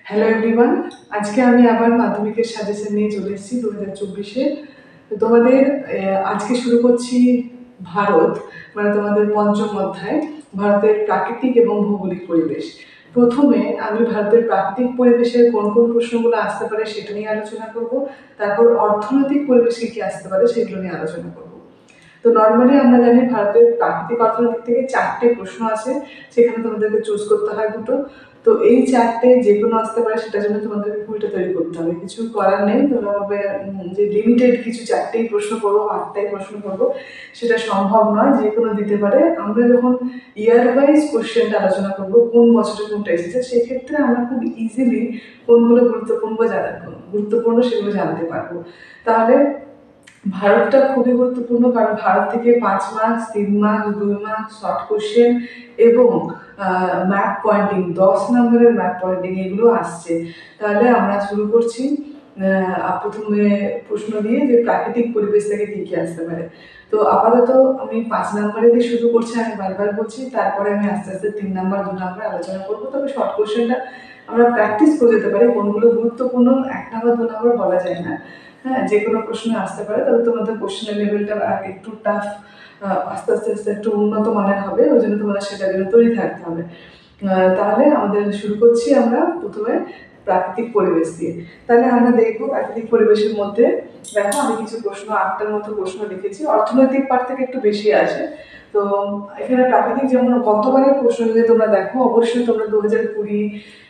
Hello everyone, আজকে আমি আবার মাধ্যমিকের সাজেশন নিয়ে চলে এসেছি 2024-এ। তো তোমাদের আজকে শুরু করছি ভারত, মানে তোমাদের পঞ্চম অধ্যায়, ভারতের প্রাকৃতিক এবং ভৌগোলিক পরিবেশ। প্রথমে আমি ভারতের প্রাকৃতিক পরিবেশের কোন কোন প্রশ্নগুলো আসতে পারে সেটা নিয়ে আলোচনা করব। তারপর অর্থনৈতিক পরিবেশে কি আসতে পারে সেগুলো নিয়ে আলোচনা করব। তো নর্মালি আমরা জানি ভারতের প্রাকৃতিক অর্থনীতি থেকে 4টে প্রশ্ন আছে, সেখানে তোমাদেরকে চুজ করতে হয় দুটো। তো এই 4টে যে কোনো আসতে পারে, সেটার জন্য তোমাদেরকে 20টা তৈরি করতে হবে, কিছু করার নেই। তোমরা ভাবে যে লিমিটেড কিছু 4টেই প্রশ্ন করবো, 8টাই প্রশ্ন করবো, সেটা সম্ভব নয়, যে কোনো দিতে পারে। আমরা যখন ইয়ার ওয়াইজ কোশ্চেনটা আলোচনা করবো, কোন বছরে কোনটা এসেছে, সেক্ষেত্রে আমরা খুব ইজিলি কোনগুলো গুরুত্বপূর্ণ সেগুলো জানতে পারবো। তাহলে ভারতটা খুবই গুরুত্বপূর্ণ, কারণ ভারত থেকে 5 marks, 3 marks, 2 marks, short question এবং ম্যাপ পয়েন্টিং, 10 নম্বরের ম্যাপ পয়েন্টিং এগুলো আসছে। তাহলে আমরা শুরু করছি প্রথমে প্রশ্ন দিয়ে, যে প্রাকৃতিক পরিবেশ থেকে কী কী আসতে পারে। তো আপাতত আমি 5 নম্বরে দিয়ে শুরু করছি, আমি বারবার বলছি, তারপরে আমি আস্তে আস্তে 3 নাম্বার 2 নাম্বার আলোচনা করবো। তবে শর্ট কোশ্চেনটা আমরা প্র্যাকটিস করে যেতে পারি, কোনগুলো গুরুত্বপূর্ণ 1 নাম্বার 2 নাম্বার বলা যায় না। হ্যাঁ, যে কোনো প্রশ্ন আসতে পারে, তবে তোমাদের কোশ্চেনের লেভেলটা একটু টাফ, আস্তে আস্তে আস্তে একটু উন্নত মানের হবে, ওই জন্য তোমাদের সেটার জন্য তৈরি থাকতে হবে। তাহলে আমাদের শুরু করছি আমরা প্রথমে প্রাকৃতিক পরিবেশ দিয়ে। তাহলে আমরা দেখবো প্রাকৃতিক পরিবেশের মধ্যে, দেখো আমি কিছু প্রশ্ন, 8টার মতো প্রশ্ন লিখেছি, অর্থনৈতিক পার্ট থেকে একটু বেশি আসে। তো এখানে প্রাকৃতিক, যেমন গতবারের প্রশ্ন যদি তোমরা দেখো, অবশ্যই তোমরা 2020,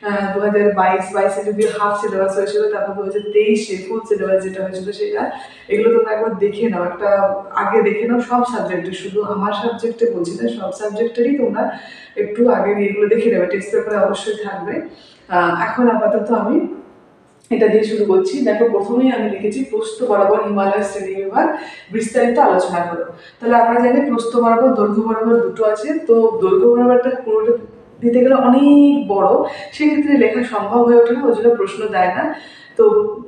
2022 যদি হাফ সিলেবাস হয়েছিল, তারপর 2023-এ ফুল সিলেবাস যেটা হয়েছিল সেটা, এগুলো তোমরা একবার দেখে নাও, একটা আগে দেখে নাও সব সাবজেক্টে, শুধু আমার সাবজেক্টে বলছি না, সব সাবজেক্টেরই তোমরা একটু আগে এগুলো দেখে নেবে, টেস্ট পেপারে অবশ্যই থাকবে। এখন আপাতত আমি এটা দিয়ে শুরু করছি। দেখো, প্রথমেই আমি লিখেছি প্রস্থ বরাবর হিমালয় শ্রেণীবিভাগ বিস্তারিত আলোচনা করো। তাহলে আমরা জানি প্রস্থ বরাবর, দৈর্ঘ্য বরাবর দুটো আছে। তো দৈর্ঘ্য বরাবরটা পুরোটা দিতে গেলে অনেক বড়, সেক্ষেত্রে লেখা সম্ভব হয়ে ওঠে না, ওই জন্য প্রশ্ন দেয় না। তো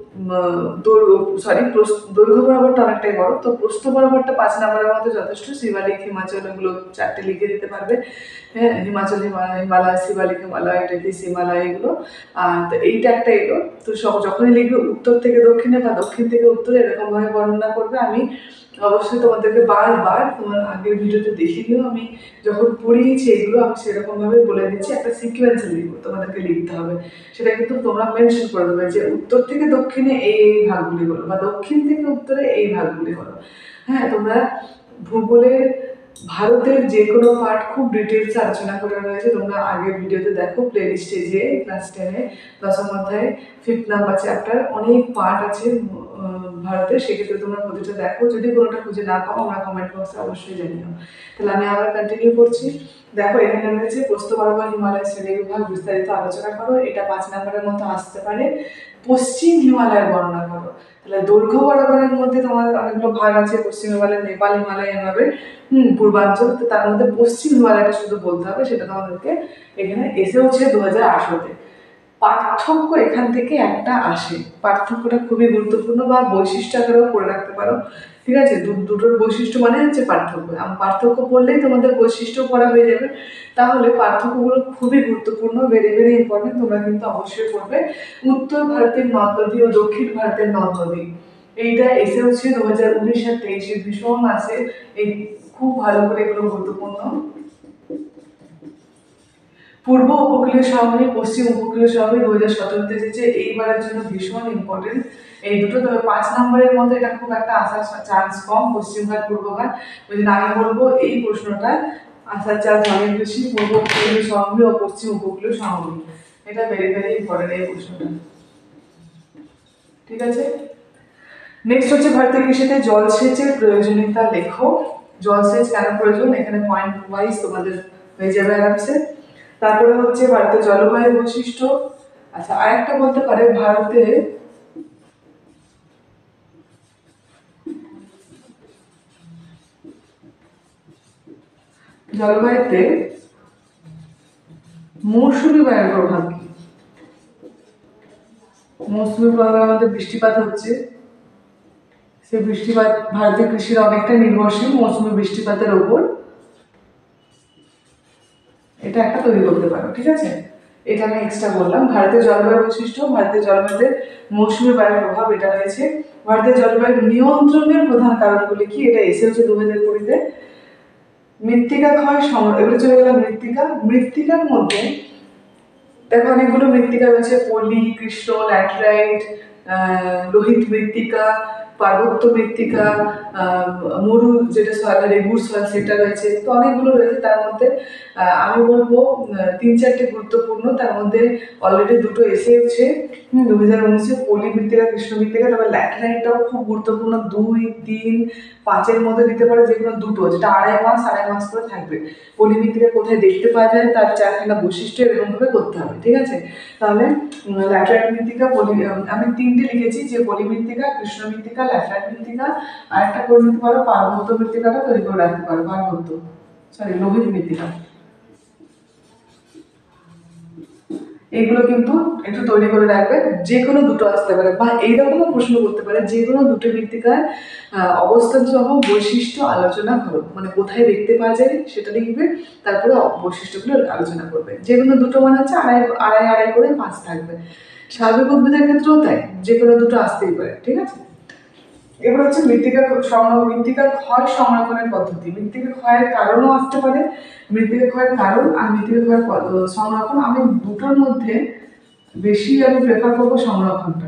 দৈর্ঘ্য বরাবরটা অনেকটাই বড়, তো প্রস্থ বরাবরটা 5 নম্বরের মতো যথেষ্ট। শিবালিক, হিমাচল, এগুলো 4টে লিখে দিতে পারবে। হ্যাঁ, হিমাচল, হিমালয়, শিবালিক, হিমালয়, টেথিস হিমালয়, এগুলো। তো এইটা একটা এলো। তো যখনই লিখবে উত্তর থেকে দক্ষিণে বা দক্ষিণ থেকে উত্তরে, এরকম ভাবে বর্ণনা করবে। আমি অবশ্যই তোমাদেরকে বারবার তোমার আগের ভিডিওতে দেখিয়ে দিও, আমি যখন পড়িয়েছি এগুলো আমি সেরকম ভাবে বলে দিচ্ছি, একটা সিকোয়েন্সে লিখবো, তোমাদেরকে লিখতে হবে। সেটা কিন্তু তোমরা মেনশন করে দেবে যে উত্তর থেকে দক্ষিণে এই এই ভাগগুলি হলো, বা দক্ষিণ থেকে উত্তরে এই ভাগগুলি হলো। হ্যাঁ, তোমরা ভূগোলের ভারতের যে কোনো পার্ট খুব ডিটেলসে আলোচনা করে রয়েছে, তোমরা আগের ভিডিওতে দেখো, প্লে লিস্টে যে ক্লাস 10-এ 10ম অধ্যায়ে 5th নাম্বার চ্যাপ্টার, অনেক পার্ট আছে ভারতের, সেক্ষেত্রে তোমরা প্রতিটা দেখো। যদি কোনোটা খুঁজে না পাও, আমরা কমেন্ট বক্সে অবশ্যই জানিও। তাহলে আমি আবার কন্টিনিউ করছি। দেখো, এখানে রয়েছে প্রস্থ বরাবর হিমালয় শ্রেণীবিভাগ বিস্তারিত আলোচনা করো, এটা 5 নম্বরের মতো আসতে পারে। পশ্চিম হিমালয়ের বর্ণনা করো। তাহলে দৈর্ঘ্য বরাবরের মধ্যে তোমার অনেকগুলো ভাগ আছে, পশ্চিম হিমালয়, নেপাল হিমালয়, এভাবে পূর্বাঞ্চল। তো তার মধ্যে পশ্চিম হিমালয়টা শুধু বলতে হবে, সেটা তোমাদেরকে এখানে এসেওছে 2018-তে। পার্থক্য এখান থেকে একটা আসে, পার্থক্যটা খুবই গুরুত্বপূর্ণ, বা বৈশিষ্ট্য আকারেও পড়ে রাখতে পারো। ঠিক আছে, দুটোর বৈশিষ্ট্য মানে হচ্ছে পার্থক্য। পার্থক্য পড়লেই তোমাদের বৈশিষ্ট্য পড়া হয়ে যাবে। তাহলে পার্থক্যগুলো খুবই গুরুত্বপূর্ণ, ভেরি ভেরি ইম্পর্টেন্ট, তোমরা কিন্তু অবশ্যই পড়বে। উত্তর ভারতের নদ নদী ও দক্ষিণ ভারতের নদ নদী, এইটা এসে হচ্ছে 2019 আর 23-এ ভীষণ আসে, এই খুব ভালো করে এগুলো গুরুত্বপূর্ণ। পূর্ব উপকূলীয় সমভূমি, পশ্চিম উপকূলীয় সমভূমি 2017-তে এসেছে, এইবারের জন্য ভীষণ ইম্পর্টেন্ট এই দুটো। তবে 5 নম্বরের মধ্যে এটা খুব একটা আসার চান্স কম, পশ্চিমঘাট পূর্বঘাট। ওই জন্য আমি বলবো এই প্রশ্নটা আসার চান্স অনেক বেশি, পূর্ব উপকূলীয় সমভূমি ও পশ্চিম উপকূলীয় সমভূমি, এটা ভেরি ভেরি ইম্পর্টেন্ট এই প্রশ্নটা। ঠিক আছে, নেক্সট হচ্ছে ভারতীয় কৃষিতে জলসেচের প্রয়োজনীয়তা লেখো। জলসেচ কেন প্রয়োজন, এখানে পয়েন্ট ওয়াইজ তোমাদের হয়ে যাবে আরামসে। তারপরে হচ্ছে ভারতের জলবায়ু বৈশিষ্ট্য। আচ্ছা, আরেকটা বলতে পারে, ভারতে জলবায়ুতে মৌসুমী বায়ুর প্রভাব কি। মৌসুমী প্রভাবে আমাদের বৃষ্টিপাত হচ্ছে, সেই বৃষ্টিপাত ভারতীয় কৃষির অনেকটা নির্ভরশীল মৌসুমী বৃষ্টিপাতের ওপর। এটা একটা তৈরি করতে পারো, ঠিক আছে। এটা আমি এক্সট্রা বললাম। ভারতের জলবায়ু বৈশিষ্ট্য, ভারতের জলবায়ুতে মৌসুমী বায়ুর প্রভাব এটা রয়েছে। ভারতের জলবায়ু নিয়ন্ত্রণের প্রধান কারণগুলি কি, এটা এসে হচ্ছে 2020-তে। মৃত্তিকা ক্ষয় এবারে চলে গেলাম মৃত্তিকা। মৃত্তিকার মধ্যে দেখো অনেকগুলো মৃত্তিকা রয়েছে, পলি, কৃষ্ণ, ল্যাটেরাইট, লোহিত মৃত্তিকা, পার্বত্য মৃত্তিকা, মরু যেটা সয়েল, রেগুর সয়েল সেটা রয়েছে। তো অনেকগুলো রয়েছে, তার মধ্যে আমি বলবো 3-4টে গুরুত্বপূর্ণ। তার মধ্যে অলরেডি দুটো এসেছে 2019-এ, পলি মৃত্তিকা, কৃষ্ণ মৃত্তিকা। তবে ল্যাটেরাইটটাও খুব গুরুত্বপূর্ণ, 2, 3, 5-এর মধ্যে দিতে পারে যে কোনো দুটো, যেটা আড়াই মাস করে থাকবে। পলি মৃত্তিকা কোথায় দেখতে পাওয়া যায়, তার 4খানা বৈশিষ্ট্য এরকমভাবে করতে হবে, ঠিক আছে? তাহলে ল্যাটেরাইট মৃত্তিকা, আমি 3টে লিখেছি, যে পলি মৃত্তিকা, কৃষ্ণ মৃত্তিকা, ল্যাটেরাইট মৃত্তিকা। আর একটা করে নিতে পারো, পার্বত্য মৃত্তিকাটা তৈরি করে রাখতে পারো, লোহিত মৃত্তিকা। এইগুলো কিন্তু একটু তৈরি করে রাখবে। যে কোনো দুটো আসতে পারে, বা এইরকমও প্রশ্ন করতে পারে, যে কোনো দুটো মৃত্তিকার অবস্থান সহ বৈশিষ্ট্য আলোচনা করো, মানে কোথায় দেখতে পাওয়া যায় সেটা লিখবে, তারপরে বৈশিষ্ট্যগুলো আলোচনা করবে। যে কোনো দুটো মানে হচ্ছে আড়াই করে 5 থাকবে। সার্বিক উদ্ভিদের ক্ষেত্রেও তাই, যে কোনো দুটো আসতেই পারে, ঠিক আছে? এবার হচ্ছে মৃত্তিকা ক্ষয় সংরক্ষণের পদ্ধতি। মৃত্তিকা ক্ষয়ের কারণও আসতে পারে, মৃত্তিকা ক্ষয়ের কারণ আর মৃত্তিকা ক্ষয়ের সংরক্ষণ। আমি দুটোর মধ্যে বেশি আমি প্রেফার করবো সংরক্ষণটা,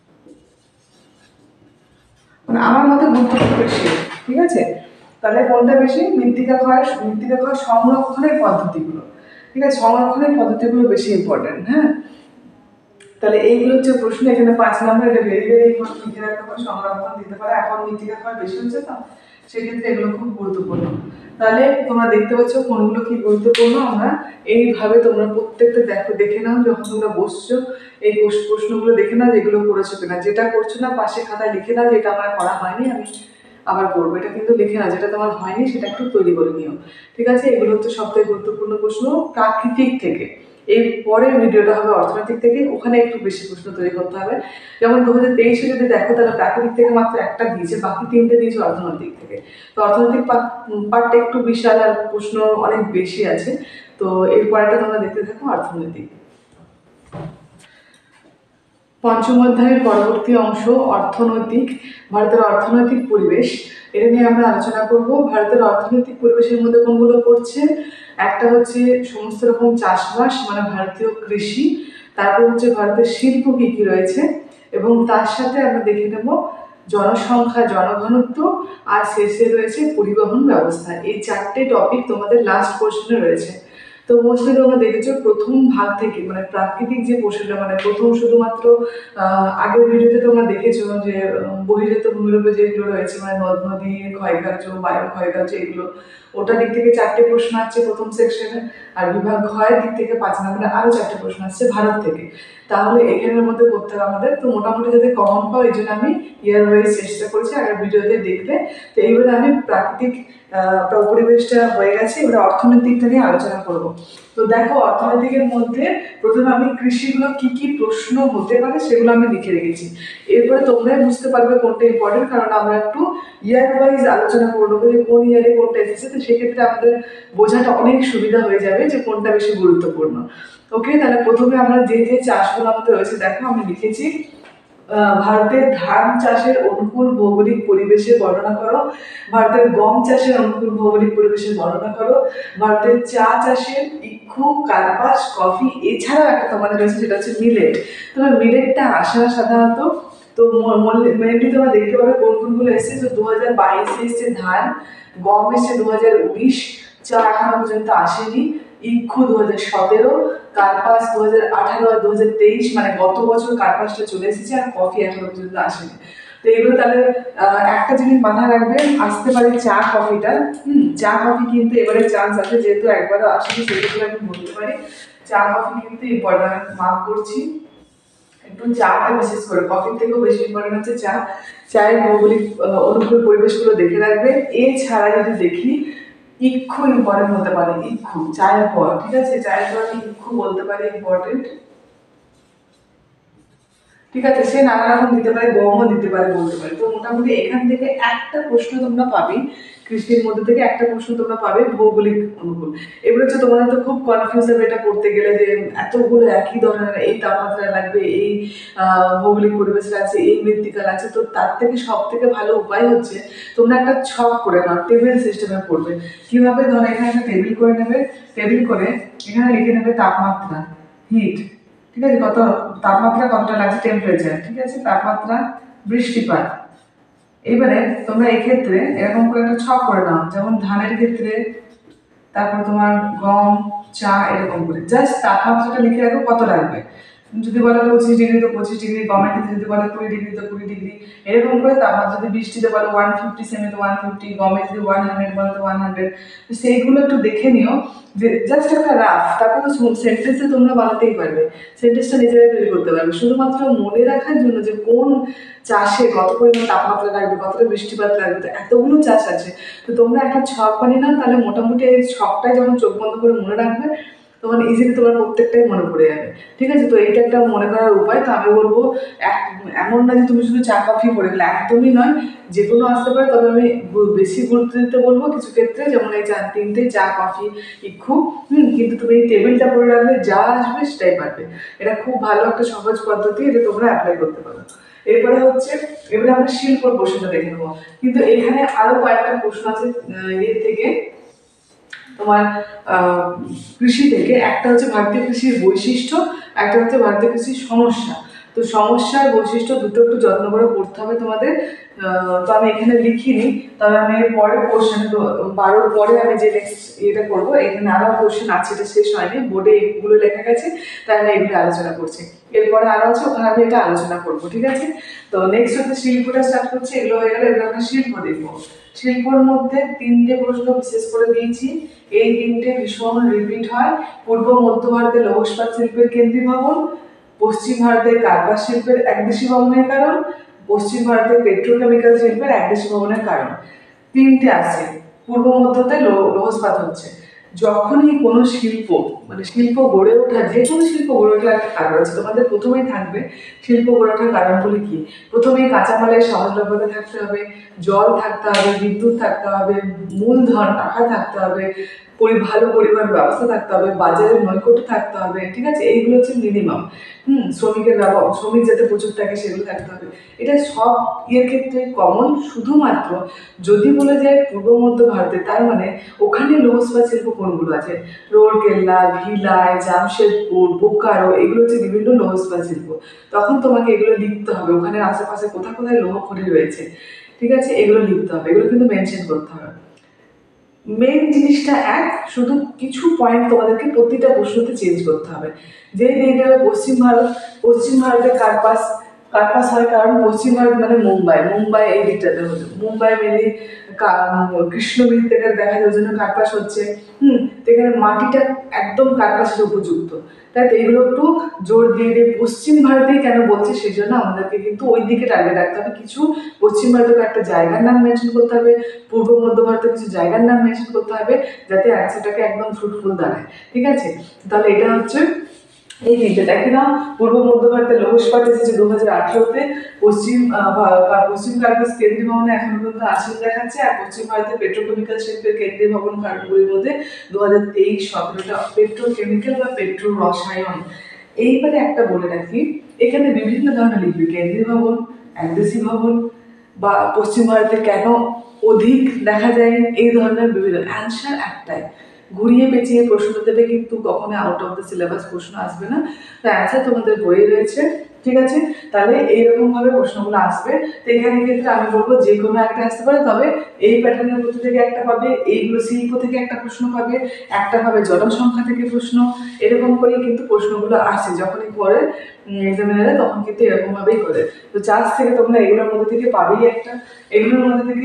মানে আমার মতে গুরুত্বটা বেশি, ঠিক আছে? তাহলে কোনটা বেশি? মৃত্তিকা ক্ষয় সংরক্ষণের পদ্ধতিগুলো, ঠিক আছে? সংরক্ষণের পদ্ধতিগুলো বেশি ইম্পর্টেন্ট, হ্যাঁ। তাহলে এইগুলো হচ্ছে প্রশ্ন। এখানে 5 নম্বর, এটা ভেরি ইম্পর্টেন্ট, লিখে রাখতে পারে, সংরক্ষণ দিতে পারে। এখন মৃত্তিকা ক্ষয় বেশি হচ্ছে, তো সেক্ষেত্রে এগুলো খুব গুরুত্বপূর্ণ। তাহলে তোমরা দেখতে পাচ্ছ কোনগুলো কি গুরুত্বপূর্ণ। আমরা এইভাবে তোমরা প্রত্যেকটা দেখে নাও, যখন তোমরা বসছো এই প্রশ্নগুলো দেখে নাও, যেগুলো করেছো কিনা। যেটা করছো না পাশে খাতায় লিখে নাও, যেটা আমার করা হয়নি আমি আবার করবো, এটা কিন্তু লিখে নাও। যেটা তোমার হয়নি সেটা একটু তৈরি করে নিও, ঠিক আছে? এগুলো হচ্ছে সবথেকে গুরুত্বপূর্ণ প্রশ্ন প্রাকৃতিক থেকে। এর পরের ভিডিওটা হবে অর্থনৈতিক থেকে, ওখানে একটু বেশি প্রশ্ন তৈরি করতে হবে। যেমন 2023-এ যদি দেখো, তাহলে প্রাকৃতিক থেকে মাত্র একটা দিয়েছে, বাকি 3টে দিয়েছে অর্থনৈতিক থেকে। তো অর্থনৈতিক পার্টটা একটু বিশাল, আর প্রশ্ন অনেক বেশি আছে। তো এর পরেটা তোমরা দেখতে থাকো, অর্থনৈতিক। পঞ্চম অধ্যায়ের পরবর্তী অংশ অর্থনৈতিক, ভারতের অর্থনৈতিক পরিবেশ। এটা নিয়ে আমরা আলোচনা করব। ভারতের অর্থনৈতিক পরিবেশের মধ্যে কোনগুলো পড়ছে? একটা হচ্ছে সমস্ত রকম চাষবাস, মানে ভারতীয় কৃষি। তারপর হচ্ছে ভারতের শিল্প কি কি রয়েছে, এবং তার সাথে আমরা দেখে নেব জনসংখ্যা, জনঘনত্ব, আর শেষে রয়েছে পরিবহন ব্যবস্থা। এই 4টে টপিক তোমাদের লাস্ট পোর্শনে রয়েছে। তো মোস্টলি তোমরা দেখেছো প্রথম ভাগ থেকে, মানে প্রাকৃতিক যে পোর্শনটা, মানে প্রথম শুধুমাত্র আগের ভিডিওতে তোমরা দেখেছো যে বহির্জাত ভূমিরূপে যেগুলো রয়েছে, মানে নদ নদী ক্ষয়কার্য, বায়ু ক্ষয়কার্য, এগুলো ওটা দিক থেকে 4টে প্রশ্ন আসছে প্রথম সেকশনে। আর বিভাগ ক্ষয়ের দিক থেকে 5 নম্বরে আরো 4টে প্রশ্ন আসছে ভারত থেকে। তাহলে এখানের মধ্যে করতে হবে আমাদের। তো মোটামুটি যাতে কমন পাও, এই জন্য আমি ইয়ার ওয়াইজ চেষ্টা করেছি, আগের ভিডিওতে দেখবে। তো এইবারে আমি প্রাকৃতিক পরিবেশটা হয়ে গেছে, এবারে অর্থনৈতিকটা নিয়ে আলোচনা করব। তো দেখো, অর্থনৈতিকের মধ্যে প্রথমে আমি কৃষিগুলো কি কি প্রশ্ন হতে পারে সেগুলো আমি লিখে রেখেছি। এরপরে তোমরাই বুঝতে পারবে কোনটা ইম্পর্টেন্ট, কারণ আমরা একটু ইয়ার ওয়াইজ আলোচনা করবো যে কোন ইয়ারে কোনটা এসেছে। তো সেক্ষেত্রে আমাদের বোঝাটা অনেক সুবিধা হয়ে যাবে যে কোনটা বেশি গুরুত্বপূর্ণ। ওকে, তাহলে প্রথমে আমরা যে যে চাষগুলো আমাদের রয়েছে দেখো, আমি লিখেছি ভারতের ধান চাষের অনুকূল ভৌগোলিক পরিবেশের বর্ণনা করো, ভারতের গম চাষের অনুকূল ভৌগোলিক পরিবেশের বর্ণনা করো, ভারতের চা চাষের ইক্ষু, কার্পাস, কফি, এছাড়াও একটা তোমাদের রয়েছে যেটা হচ্ছে মিলেট। তোমার মিলেটটা আসে না সাধারণত। তো মেনলি তোমরা দেখতে পাবে কোন কোনগুলো এসেছে। তো 2022-এ এসেছে ধান, গম এসেছে 2019, চা এখনো পর্যন্ত আসেনি, ইক্ষু 2017, কার্পাস 2018 আর 2023, মানে গত বছর কার্পাসটা চলে এসেছে, আর কফি এখনো পর্যন্ত আসেনি। তো এগুলো তাহলে একটা জিনিস মাথায় রাখবেন, আসতে পারে চা কফিটা। চা কফি কিন্তু এবারে চান্স আছে, যেহেতু একবারও আসেনি সেক্ষেত্রে আমি বলতে পারি চা কফি কিন্তু ইম্পর্টেন্ট, মার্ক করছি। একটু চাটা বিশেষ করে, কফির থেকেও বেশি ইম্পর্টেন্ট হচ্ছে চা। চায়ের ভৌগোলিক অনুকূল পরিবেশগুলো দেখে রাখবে। এছাড়া যদি দেখি, ইক্ষু ইম্পর্টেন্ট হতে পারে, ইক্ষু চায়ের পর, ঠিক আছে? চায়ের পর আমি ইক্ষু বলতে পারি ইম্পর্টেন্ট, ঠিক আছে? সে নানা রকম দিতে পারে, গমও দিতে পারে, বলতে পারে। তো মোটামুটি এখান থেকে একটা প্রশ্ন তোমরা পাবে কৃষির মধ্যে থেকে একটা প্রশ্ন তোমরা পাবে ভৌগোলিক অনুকূল। এবার হচ্ছে তোমাদের তো খুব কনফিউজ হবে এটা করতে গেলে, যে এতগুলো একই ধরনের, এই তাপমাত্রা লাগবে, এই ভৌগোলিক পরিবেশ আছে, এই মৃত্তিকাল আছে। তো তার থেকে সব থেকে ভালো উপায় হচ্ছে তোমরা একটা ছক করে নাও, টেবিল সিস্টেমে পড়বে। কিভাবে? ধরো এখানে একটা টেবিল করে নেবে, টেবিল করে এখানে লিখে নেবে তাপমাত্রা, হিট, ঠিক আছে, কত তাপমাত্রা কতটা লাগছে, টেম্পারেচার, ঠিক আছে, তাপমাত্রা, বৃষ্টিপাত। এবারে তোমরা এই ক্ষেত্রে এরকম করে একটা ছক করে নাও, যেমন ধানের ক্ষেত্রে, তারপর তোমার গম, চা, এরকম করে জাস্ট তাপমাত্রাটা লিখে রাখো কত লাগবে। যদি বলে 25 ডিগ্রি তো 25 ডিগ্রি, গমের ক্ষেত্রে যদি বলে 20 ডিগ্রি তো 20 ডিগ্রি, এরকম করে তাপমাত্রা। যদি বৃষ্টিতে বলে 150 সেমি তো 150, গমে যদি 100 বলে তো 100। তো সেইগুলো একটু দেখে নিও, যে জাস্ট একটা রাফ। তারপর তো সেন্টেন্সে তোমরা বানাতেই পারবে, সেন্টেন্সটা নিজেরাই তৈরি করতে পারবে। শুধুমাত্র মনে রাখার জন্য যে কোন চাষে কত পরিমাণ তাপমাত্রা লাগবে, কতটা বৃষ্টিপাত লাগবে, তো এতগুলো চাষ আছে। তো তোমরা একটা ছক বানিয়ে নাও, তাহলে মোটামুটি এই ছকটাই যখন চোখ বন্ধ করে মনে রাখবে তখন ইজিলি তোমার প্রত্যেকটাই মনে পড়ে যাবে। ঠিক আছে, তো এইটা একটা মনে করার উপায়। তো আমি বলবো এমন না যে তুমি শুধু চা কফি পড়ে গেলে, একদমই নয়, যে কোনো আসতে পারে। তবে আমি বেশি গুরুত্ব দিতে বলবো কিছু ক্ষেত্রে, যেমন এই তিনটে চা কফি ইক্ষু। কিন্তু তুমি এই টেবিলটা পড়ে রাখলে যা আসবে সেটাই পারবে। এটা খুব ভালো একটা সহজ পদ্ধতি, এটা তোমরা অ্যাপ্লাই করতে পারো। এরপরে হচ্ছে, এবারে আমরা শিল্পর প্রশ্নটা দেখে নেবো। কিন্তু এখানে আরো কয়েকটা প্রশ্ন আছে ইয়ে থেকে, তোমার কৃষি থেকে। একটা হচ্ছে ভারতীয় কৃষির বৈশিষ্ট্য, একটা হচ্ছে ভারতীয় কৃষির সমস্যা। তো সমস্যার বৈশিষ্ট্য দুটো একটু যত্ন করে পড়তে হবে তোমাদের। তো আমি এখানে লিখিনি, তবে আমি এর পরের পোর্শন 12 পরে আমি যে নেক্সট এটা করবো, এখানে আরো পোর্শন আছে, এটা শেষ হয়নি, বোর্ডে এগুলো লেখা গেছে, তাই আমি এগুলো আলোচনা করছি। এরপরে আরো আছে, ওখানে আমি এটা আলোচনা করবো, ঠিক আছে। তো নেক্সট হচ্ছে শিল্পটা স্টার্ট করছি। এগুলো হয়ে গেলে এগুলো আমরা শিল্প দেখবো। শিল্পর মধ্যে তিনটে প্রশ্ন বিশেষ করে দিয়েছি, এই তিনটে ভীষণ রিপিট হয়। পূর্ব মধ্য ভারতে লৌহ ইস্পাত শিল্পের কেন্দ্রীভবন, পশ্চিম ভারতের কার্পাস শিল্পের একদেশী ভবনের কারণ, পশ্চিম ভারতের পেট্রোকেমিক্যাল শিল্পের একদেশী ভবনের কারণ। তিনটে আছে। পূর্ব মধ্যতে লৌহ ইস্পাত হচ্ছে, যখনই কোনো শিল্প, মানে শিল্প গড়ে ওঠার, যে কোনো শিল্প গড়ে ওঠার একটা কারণ আছে। তোমাদের প্রথমেই থাকবে শিল্প গড়ে ওঠার কারণগুলি কি। প্রথমেই কাঁচামালের সহজলভ্যতা থাকতে হবে, জল থাকতে হবে, বিদ্যুৎ থাকতে হবে, মূলধন টাকা থাকতে হবে, ভালো পরিবহন ব্যবস্থা থাকতে হবে, বাজারের নৈকট্য থাকতে হবে, ঠিক আছে। এইগুলো হচ্ছে মিনিমাম। শ্রমিক যাতে প্রচুর থাকে সেগুলো থাকতে হবে। এটা সব ইয়ের ক্ষেত্রে কমন। শুধুমাত্র যদি বলে যায় পূর্ব মধ্য ভারতে, তার মানে ওখানে লৌহ ইস্পাত শিল্প কোনগুলো আছে, রৌরকেল্লা, ভিলাই, জামশেদপুর, বোকারো, এগুলো হচ্ছে বিভিন্ন লৌহ ইস্পাত শিল্প। তখন তোমাকে এগুলো লিখতে হবে, ওখানে আশেপাশে কোথায় কোথায় লৌহ খনি রয়েছে, ঠিক আছে, এগুলো লিখতে হবে, এগুলো কিন্তু মেনশন করতে হবে। মেন জিনিসটা এক, শুধু কিছু পয়েন্ট তোমাদেরকে প্রতিটা প্রশ্নতে চেঞ্জ করতে হবে। যে দিকে পশ্চিম ভারতে কার্পাস, কার্পাস হয় কারণ পশ্চিম ভারত মানে মুম্বাই এই দিকটাতে হতো। মুম্বাই মেনলি কৃষ্ণ মৃত্তিকার দেখা যায়, ওই জন্য কার্পাস হচ্ছে। তো এখানে মাটিটা একদম কার্পাসের উপযুক্ত। তাই তো এইগুলো একটু জোর দিয়ে দিয়ে পশ্চিম ভারতেই কেন বলছে, সেই জন্য আমাদেরকে কিন্তু ওই দিকে টার্গেট রাখতে হবে। কিছু পশ্চিম ভারতের একটা জায়গার নাম মেনশন করতে হবে, পূর্ব মধ্য ভারতের কিছু জায়গার নাম মেনশন করতে হবে, যাতে অ্যান্সারটাকে একদম ফ্রুটফুল দাঁড়ায়, ঠিক আছে। তাহলে এটা হচ্ছে এই তিনটে দেখে নাও। পূর্ব মধ্য ভারতের লৌহ ইস্পাত এসেছে 2018-তে, পশ্চিম কার্পাস কেন্দ্রীয় ভবনে এখন পর্যন্ত আসন দেখাচ্ছে। আর পশ্চিম ভারতের পেট্রোকেমিক্যাল শিল্পের কেন্দ্রীয় ভবন কারণগুলির মধ্যে 2023-17টা পেট্রোকেমিক্যাল বা পেট্রো রসায়ন। এইবারে একটা বলে রাখি, এখানে বিভিন্ন ধরনের লিখবে, কেন্দ্রীয় ভবন, একদেশী ভবন, বা পশ্চিম ভারতে কেন অধিক দেখা যায়, এই ধরনের বিভিন্ন। অ্যান্সার একটাই, ঘুরিয়ে পেঁচিয়ে প্রশ্ন দেবে, কিন্তু কখনো আউট অফ দ্য সিলেবাস প্রশ্ন আসবে না। তো অ্যান্সার তোমাদের বইয়ে রয়েছে, ঠিক আছে। তাহলে এইরকম ভাবে প্রশ্নগুলো আসবে। তো এখানে ক্ষেত্রে আমি বলবো যে কোনো একটা আসতে পারে, তবে এই প্যাটার্নের মধ্যে থেকে একটা পাবে, এইগুলো শিল্প থেকে একটা প্রশ্ন পাবে, একটা পাবে জনসংখ্যা থেকে প্রশ্ন। এরকম করেই কিন্তু প্রশ্নগুলো আসে, যখনই পড়ে এক্সামিনারে তখন কিন্তু এরকম ভাবেই করে। তো চার্জ থেকে তোমরা এগুলোর মধ্যে থেকে পাবেই একটা, এগুলোর মধ্যে থেকে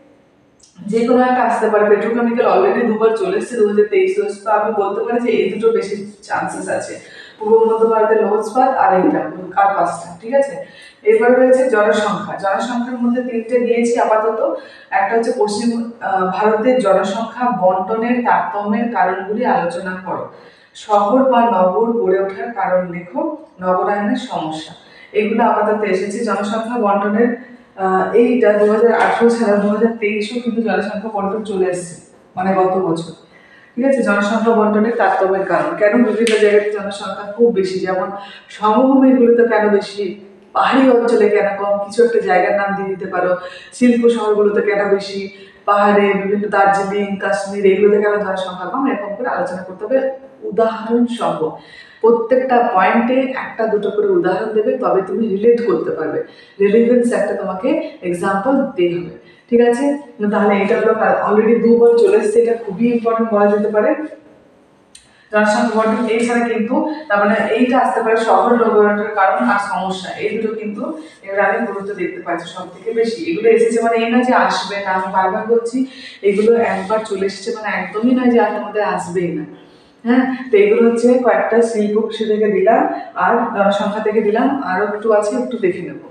যে কোনো একটা আসতে পারে। পেট্রোকেমিক্যাল অলরেডি দুবার চলে এসেছে 2023, তো আমি বলতে পারি যে এই দুটো বেশি চান্সেস আছে, পূর্ব মধ্য ভারতের লৌহ ইস্পাত আর এইটা কার্পাসটা, ঠিক আছে। এরপরে রয়েছে জনসংখ্যা। জনসংখ্যার মধ্যে তিনটে দিয়েছি আপাতত। একটা হচ্ছে পশ্চিম ভারতের জনসংখ্যা বন্টনের তারতম্যের কারণগুলি আলোচনা করো, শহর বা নগর গড়ে ওঠার কারণ লেখো, নগরায়নের সমস্যা। এগুলো আপাতত এসেছে। জনসংখ্যা বন্টনের এইটা 2018 ছাড়া 2023ও কিন্তু জনসংখ্যা বন্টন চলে এসছে, মানে গত বছর। ঠিক আছে, জনসংখ্যা বন্টনের তারতম্যের কারণ কেন বিভিন্ন জায়গাতে জনসংখ্যা খুব বেশি, যেমন সমভূমিগুলোতে কেন বেশি, পাহাড়ি অঞ্চলে কেন কম, কিছু একটা জায়গার নাম দিয়ে দিতে পারো। শিল্প শহরগুলোতে কেন বেশি, পাহাড়ে বিভিন্ন দার্জিলিং, কাশ্মীর এগুলোতে কেন জনসংখ্যা কম, এরকম করে আলোচনা করতে হবে উদাহরণ সহ। প্রত্যেকটা পয়েন্টে একটা দুটো করে উদাহরণ দেবে, তবে তুমি রিলেট করতে পারবে। রিলেভেন্স একটা তোমাকে এক্সাম্পল দিতে হবে। ঠিক আছে, তাহলে এটা হলো অলরেডি 2 বার চলে এসছে, এটা খুবই ইম্পর্টেন্ট বলা যেতে পারে। জনসংখ্যা বন্টন এছাড়া কিন্তু তার মানে এইটা আসতে পারে শহর নগরায়নের কারণ আর সমস্যা, এই দুটো কিন্তু এবার আমি গুরুত্ব দেখতে পাচ্ছি সব থেকে বেশি। এগুলো এসেছে মানে এই না যে আসবে না, আমি বারবার বলছি এগুলো একবার চলে এসেছে মানে একদমই নয় যে আর তোমাদের আসবেই না। হ্যাঁ, তো এগুলো হচ্ছে কয়েকটা শিল্প কৃষি থেকে দিলাম আর জনসংখ্যা থেকে দিলাম, আরো একটু আছে, একটু দেখে নেবো।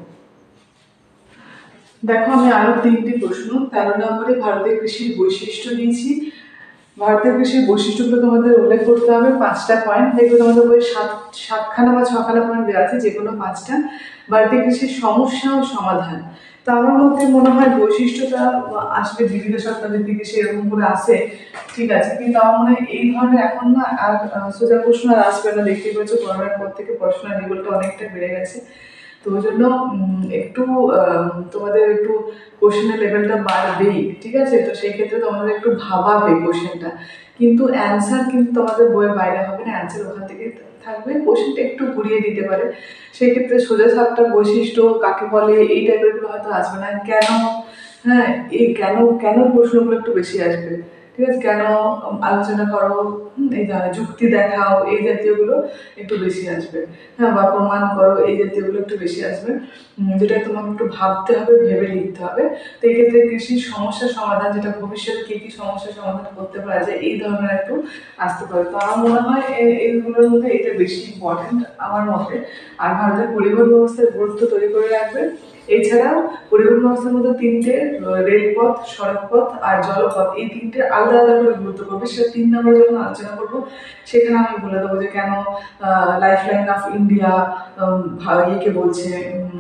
দেখো আমি আরো 3টি প্রশ্ন 13 নম্বরে ভারতের কৃষির বৈশিষ্ট্য দিয়েছি। ভারতের কৃষির বৈশিষ্ট্যগুলো তোমাদের উল্লেখ করতে হবে, 5টা পয়েন্ট দেখবে তোমাদের বই 7খানা বা 6খানা পয়েন্ট দেওয়া আছে, যে কোনো 5টা। ভারতীয় কৃষির সমস্যা ও সমাধান, তো আমার মধ্যে মনে হয় বৈশিষ্ট্যটা আসবে জীবিকা সত্তাদের দিকে সেরকম করে আসে, ঠিক আছে, কিন্তু আমার মনে হয় এই ধরনের এখন না আর সোজা প্রশ্ন আর আসবে না। দেখতে পাচ্ছ করোনার পর থেকে পড়াশোনার লেভেলটা অনেকটা বেড়ে গেছে, তো ওই জন্য একটু তোমাদের একটু কোশ্চেনের লেভেলটা বাড়বেই, ঠিক আছে, তো সেই ক্ষেত্রে তোমাদের একটু ভাবাবে কোশ্চেনটা, কিন্তু অ্যান্সার কিন্তু তোমাদের বইয়ের বাইরে হবে না, অ্যান্সার ওখান থেকে থাকবে, কোশ্চেনটা একটু ঘুরিয়ে দিতে পারে। সেই ক্ষেত্রে সোজা সাপটা বৈশিষ্ট্য কাকে বলে এই টাইপেরগুলো হয়তো আসবে না, কেন, হ্যাঁ, এই কেন কেন প্রশ্নগুলো একটু বেশি আসবে, ঠিক আছে, কেন আলোচনা করো, এই ধরনের যুক্তি দেখাও, এই জাতীয়গুলো একটু বেশি আসবে। হ্যাঁ, বা প্রমাণ করো, এই জাতীয়গুলো একটু বেশি আসবে, যেটা তোমাকে একটু ভাবতে হবে, ভেবে লিখতে হবে। তো এই ক্ষেত্রে কৃষির সমস্যা সমাধান, যেটা ভবিষ্যতে কি কি সমস্যার সমাধান করতে পারা যায়, এই ধরনের একটু আসতে পারে। তো আমার মনে হয় এইগুলোর মধ্যে এটা বেশি ইম্পর্টেন্ট আমার মতে। আর ভারতের পরিবহন ব্যবস্থার গুরুত্ব তৈরি করে রাখবে। এছাড়াও পরিবহন ব্যবস্থার মধ্যে 3টে, রেলপথ, সড়কপথ আর জলপথ, এই 3টে আলাদা আলাদা করে গুরুত্ব করবে। সেটা 3 নম্বরে যখন আলোচনা করবো সেখানে আমি বলে দেবো যে কেন লাইফ লাইন অফ ইন্ডিয়া ইয়েকে বলছে,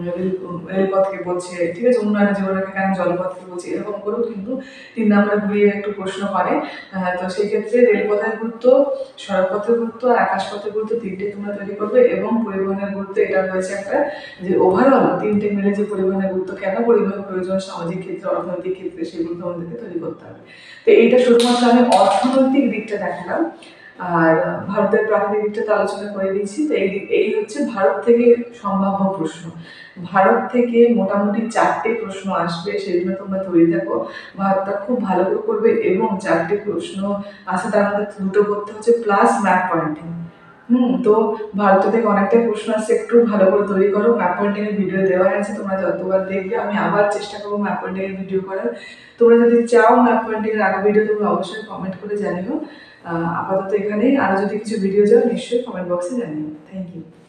রেলপথকে বলছে, ঠিক আছে, উন্নয়নের জীবনকে কেন জলপথকে বলছে, এরকম করেও কিন্তু 3 নম্বরে ঘুরিয়ে একটু প্রশ্ন করে। তো সেই ক্ষেত্রে রেলপথের গুরুত্ব, সড়কপথের গুরুত্ব আর আকাশপথের গুরুত্ব 3টে তোমরা তৈরি করবে, এবং পরিবহনের গুরুত্ব এটা রয়েছে একটা, যে ওভারঅল 3টে মিলে যে পরিবহনের গুরুত্ব, কেন পরিবহন প্রয়োজন সামাজিক ক্ষেত্রে, অর্থনৈতিক ক্ষেত্রে, সেগুলো তোমাদেরকে তৈরি করতে হবে। তো এইটা শুধুমাত্র আমি অর্থনৈতিক দিকটা দেখালাম, আর ভারতের প্রাকৃতিক দিকটা তো আলোচনা করে দিয়েছি। তো এই হচ্ছে ভারত থেকে সম্ভাব্য প্রশ্ন। ভারত থেকে মোটামুটি 4টে প্রশ্ন আসবে, সেই জন্য তোমরা তৈরি থাকো। ভারতটা খুব ভালো করে করবে, এবং 4টে প্রশ্ন আছে, তার মধ্যে 2টো করতে হচ্ছে প্লাস ম্যাপ পয়েন্টিং। তো ভারত থেকে অনেকটাই প্রশ্ন আসছে, একটু ভালো করে তৈরি করো। ম্যাপ পয়েন্টিং এর ভিডিও দেওয়া আছে, তোমরা যতবার দেখবে আমি আবার চেষ্টা করবো ম্যাপ পয়েন্টিং এর ভিডিও করার। তোমরা যদি চাও ম্যাপ পয়েন্টিং এর আগে ভিডিও, তোমরা অবশ্যই কমেন্ট করে জানিও। আপাতত এখানেই, আরো যদি কিছু ভিডিও চাও নিশ্চয়ই কমেন্ট বক্সে জানিও। Thank you.